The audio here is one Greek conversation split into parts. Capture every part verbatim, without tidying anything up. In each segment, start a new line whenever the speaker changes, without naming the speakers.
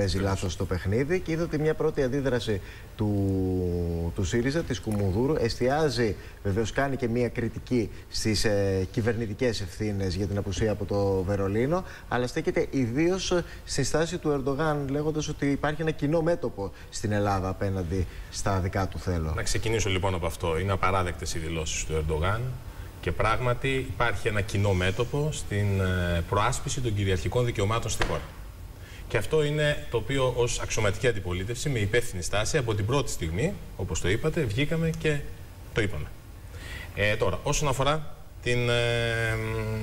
παίζει λάθος το παιχνίδι και είδα ότι μια πρώτη αντίδραση του, του ΣΥΡΙΖΑ, της Κουμουνδούρου, εστιάζει, βεβαίως κάνει και μια κριτική στις ε, κυβερνητικές ευθύνες για την απουσία από το Βερολίνο, αλλά στέκεται ιδίως στη στάση του Ερντογάν, λέγοντας ότι υπάρχει ένα κοινό μέτωπο στην Ελλάδα απέναντι στα δικά του θέλω.
Να ξεκινήσω λοιπόν από αυτό. Είναι απαράδεκτες οι δηλώσεις του Ερντογάν. Και πράγματι υπάρχει ένα κοινό μέτωπο στην προάσπιση των κυριαρχικών δικαιωμάτων στη χώρα. Και αυτό είναι το οποίο ως αξιωματική αντιπολίτευση, με υπεύθυνη στάση, από την πρώτη στιγμή, όπως το είπατε, βγήκαμε και το είπαμε. Ε, τώρα, όσον αφορά την ε,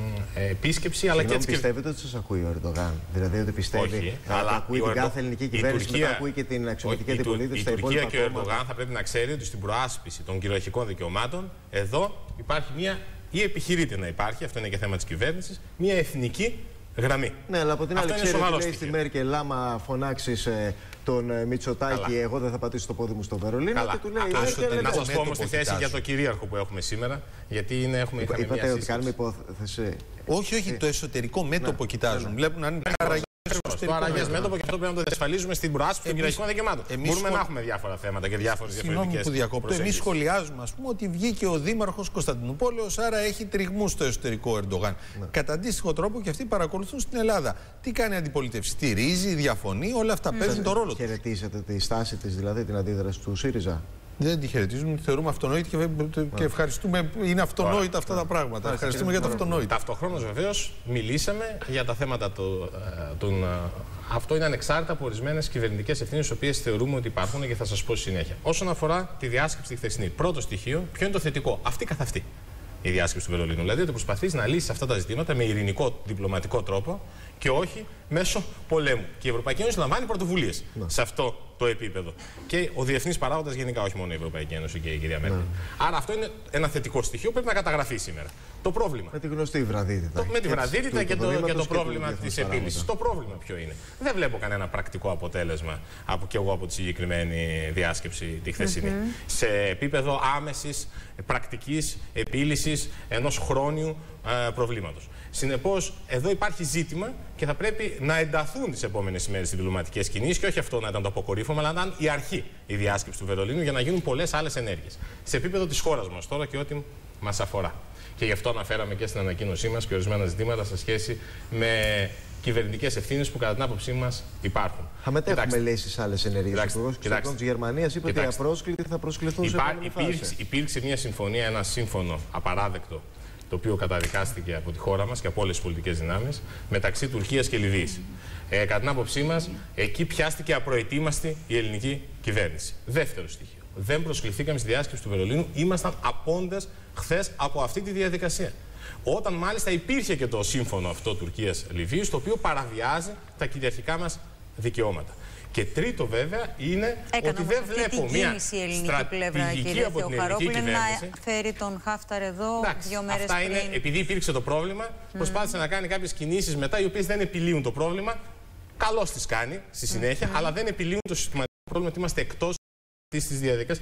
ε, επίσκεψη, αλλά και τις...
Πιστεύετε ότι σας ακούει ο Ερντογάν? Δηλαδή ότι πιστεύει
Όχι,
αλλά ακούει την κάθε ελληνική κυβέρνηση,
Τουρκία,
μετά ακούει και την αξιωματική αντιπολίτευση στα
υπόλοιπα. Η Τουρκία και ο
κόμματα.
Ερντογάν θα πρέπει να ξέρει ότι στην προάσπιση των κυριαρχικών δικαιωμάτων εδώ υπάρχει μια, ή επιχειρείται να υπάρχει, αυτό είναι και θέμα της κυβέρνησης, μια εθνική γραμμή.
Ναι, αλλά από την άλλη, ξέρετε, λέει
στοιχείο.
στη Μέρκελ, άμα φωνάξεις ε, τον ε, Μητσοτάκη, καλά, εγώ δεν θα πατήσω το πόδι μου στο Βερολίνο.
Καλά.
Και του λέει,
Μέρκελ, να σας πω όμως τη θέση για το κυρίαρχο που έχουμε σήμερα, γιατί είναι, έχουμε
Είπα, είπατε
μια
ότι κάνουμε υπόθεση.
Όχι, όχι, το εσωτερικό μέτωπο ναι, κοιτάζουν. Ναι. Βλέπουν αν είναι καραγιές.
Το αραγές μέτωπο και αυτό πρέπει να το διασφαλίζουμε στην προάσπιση των κυριαρχικών δικαιωμάτων. Μπορούμε σχολ... να έχουμε διάφορα θέματα και διάφορες διαφορετικές.
που διακόπτω. Εμείς σχολιάζουμε, ας πούμε, ότι βγήκε ο Δήμαρχος Κωνσταντινούπολεως, άρα έχει τριγμούς στο εσωτερικό Ερντογάν. Ναι. Κατά αντίστοιχο τρόπο και αυτοί παρακολουθούν στην Ελλάδα. Τι κάνει η αντιπολίτευση? Στηρίζει, διαφωνεί, όλα αυτά mm. παίζουν το ρόλο του.
Χαιρετίζετε τη στάση της, δηλαδή την αντίδραση του ΣΥΡΙΖΑ?
Δεν τη χαιρετίζουμε, τη θεωρούμε αυτονόητη και, και ευχαριστούμε. Είναι αυτονόητα αυτά τα πράγματα. Ευχαριστούμε για το αυτονόητο.
Ταυτοχρόνως, βεβαίως, μιλήσαμε για τα θέματα του, των. Αυτό είναι ανεξάρτητα από ορισμένες κυβερνητικές ευθύνες, τις οποίες θεωρούμε ότι υπάρχουν και θα σας πω στη συνέχεια. Όσον αφορά τη διάσκεψη τη χθεσινή, πρώτο στοιχείο, ποιο είναι το θετικό? Αυτή καθ' αυτή η διάσκεψη του Βερολίνου. Δηλαδή ότι προσπαθείς να λύσεις αυτά τα ζητήματα με ειρηνικό, διπλωματικό τρόπο και όχι μέσω πολέμου. Και η Ευρωπαϊκή Ένωση λαμβάνει πρωτοβουλίες ναι. σε αυτό το επίπεδο. Και ο διεθνής παράγοντας γενικά, όχι μόνο η Ευρωπαϊκή Ένωση και η κυρία Μέρκελ. Ναι. Άρα αυτό είναι ένα θετικό στοιχείο που πρέπει να καταγραφεί σήμερα. Το πρόβλημα.
Με τη γνωστή βραδύτητα.
Το, με τη βραδύτητα και το, και το πρόβλημα της επίλυσης. Το πρόβλημα ποιο είναι? Δεν βλέπω κανένα πρακτικό αποτέλεσμα από, και εγώ από τη συγκεκριμένη διάσκεψη τη χθεσινή. Mm-hmm. Σε επίπεδο άμεσης, πρακτικής επίλυσης ενός χρόνιου ε, προβλήματος. Συνεπώς, εδώ υπάρχει ζήτημα και θα πρέπει να ενταθούν τις επόμενες ημέρες οι διπλωματικές κινήσεις και όχι αυτό να ήταν το αποκορύφωμα, αλλά να ήταν η αρχή η διάσκεψη του Βερολίνου για να γίνουν πολλές άλλες ενέργειες. Σε επίπεδο της χώρας μας τώρα και ό,τι μας αφορά. Και γι' αυτό αναφέραμε και στην ανακοίνωσή μας και ορισμένα ζητήματα σε σχέση με κυβερνητικές ευθύνες που κατά την άποψή μας υπάρχουν.
Θα μετέχουμε λύσεις σε άλλες ενέργειες. Ο Υπουργός Εξωτερικών της Γερμανίας είπε ότι οι απρόσκλητοι θα προσκληθούν Υπά, σε επόμενη φάση.
Υπήρξε, υπήρξε μια συμφωνία, ένα σύμφωνο απαράδεκτο, το οποίο καταδικάστηκε από τη χώρα μας και από όλες τις πολιτικές δυνάμεις, μεταξύ Τουρκίας και Λιβύης. Ε, κατά την άποψή μας, εκεί πιάστηκε απροετοίμαστη η ελληνική κυβέρνηση. Δεύτερο στοιχείο. Δεν προσκληθήκαμε στη διάσκεψη του Βερολίνου, ήμασταν απόντες χθες από αυτή τη διαδικασία. Όταν μάλιστα υπήρχε και το σύμφωνο αυτό Τουρκίας-Λιβύης, το οποίο παραβιάζει τα κυριαρχικά μας δικαιώματα. Και τρίτο, βέβαια, είναι
Έκανα
ότι δεν βλέπω μια
στρατηγική από την ελληνική κυβέρνηση να φέρει τον Χάφταρ εδώ. Εντάξει, δύο μέρες
αυτά
πριν.
Είναι, επειδή υπήρξε το πρόβλημα, mm. προσπάθησε να κάνει κάποιες κινήσεις μετά, οι οποίες δεν επιλύουν το πρόβλημα. Καλώς τις κάνει στη συνέχεια, mm. αλλά δεν επιλύουν το συστηματικό πρόβλημα ότι είμαστε εκτός της διαδικασίας.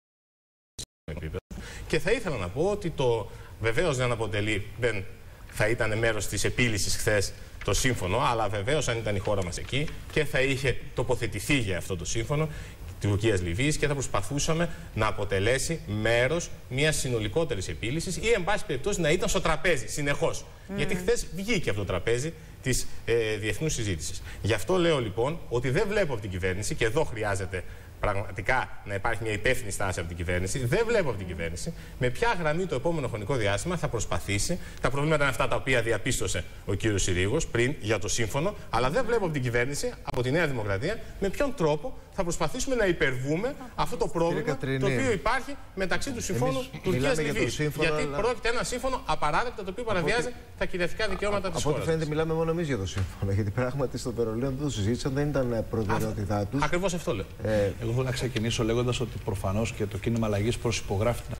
Και θα ήθελα να πω ότι το βεβαίως δεν αποτελεί, δεν θα ήταν μέρος της επίλυσης χθες το σύμφωνο, αλλά βεβαίως αν ήταν η χώρα μας εκεί και θα είχε τοποθετηθεί για αυτό το σύμφωνο Τουρκίας-Λιβύης και θα προσπαθούσαμε να αποτελέσει μέρος μιας συνολικότερης επίλυσης ή εν πάση περιπτώσει να ήταν στο τραπέζι συνεχώς. Mm. Γιατί χθες βγήκε από το τραπέζι της ε, διεθνούς συζήτησης. Γι' αυτό λέω λοιπόν ότι δεν βλέπω από την κυβέρνηση, και εδώ χρειάζεται πραγματικά να υπάρχει μια υπεύθυνη στάση από την κυβέρνηση. Δεν βλέπω από την κυβέρνηση με ποια γραμμή το επόμενο χρονικό διάστημα θα προσπαθήσει. Τα προβλήματα είναι αυτά τα οποία διαπίστωσε ο κύριος Συρίγος πριν για το σύμφωνο, αλλά δεν βλέπω από την κυβέρνηση, από τη Νέα Δημοκρατία, με ποιον τρόπο θα προσπαθήσουμε να υπερβούμε αυτό το πρόβλημα το οποίο υπάρχει μεταξύ του συμφώνου Τουρκίας-Λιβύης. Γιατί αλλά... πρόκειται ένα σύμφωνο απαράδεκτο το οποίο παραβιάζει από... τα κυριαρχικά δικαιώματα της χώρας.
Από ό,τι φαίνεται, μιλάμε μόνο εμείς για το σύμφωνο. Γιατί πράγματι στο Βερολίνο δεν το συζήτησαν, δεν ήταν προτεραιότητά τους.
Ακριβώς αυτό λέω.
Ε, Εγώ θέλω να ξεκινήσω λέγοντας ότι προφανώς και το κίνημα αλλαγής προσυπογράφει την